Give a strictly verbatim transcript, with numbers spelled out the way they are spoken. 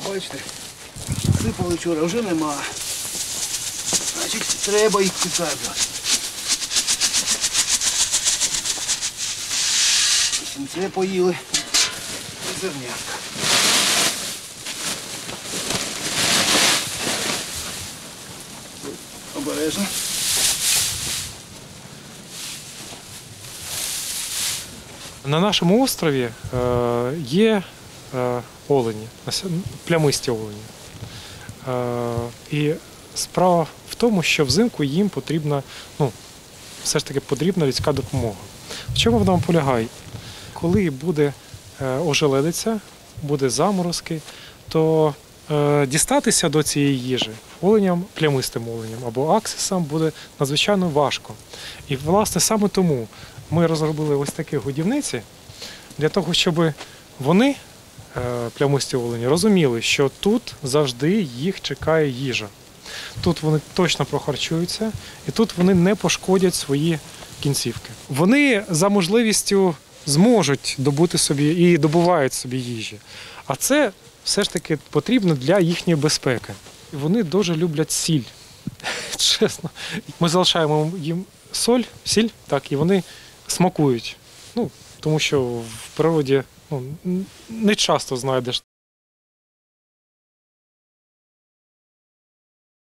Бачите, сипали вчора, вже нема. Значить, треба їх підсаджувати. Це поїли і зернятка. Обережно. На нашому острові е, є е, олені, плямисті олені. Е, і справа в тому, що взимку їм потрібна, ну, все ж таки потрібна людська допомога. В чому вона полягає? Коли буде е, ожеледиця, буде заморозки, то е, дістатися до цієї їжі оленям, плямистим оленям або аксисам буде надзвичайно важко. І, власне, саме тому ми розробили ось такі годівниці, для того, щоб вони, плямисті олені, розуміли, що тут завжди їх чекає їжа. Тут вони точно прохарчуються, і тут вони не пошкодять свої кінцівки. Вони за можливістю зможуть добути собі і добувають собі їжі. А це все ж таки потрібно для їхньої безпеки. Вони дуже люблять сіль, чесно. Ми залишаємо їм соль, сіль, так, і вони смакують. Ну, тому що в природі ну, не часто знайдеш